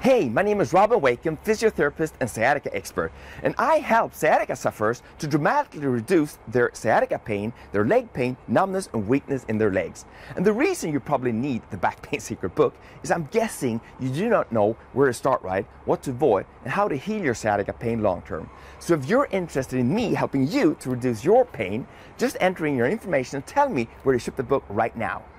Hey, my name is Robin Wakeham, physiotherapist and sciatica expert, and I help sciatica sufferers to dramatically reduce their sciatica pain, their leg pain, numbness and weakness in their legs. And the reason you probably need the Back Pain Secret book is I'm guessing you do not know where to start right, what to avoid, and how to heal your sciatica pain long term. So if you're interested in me helping you to reduce your pain, just enter in your information and tell me where to ship the book right now.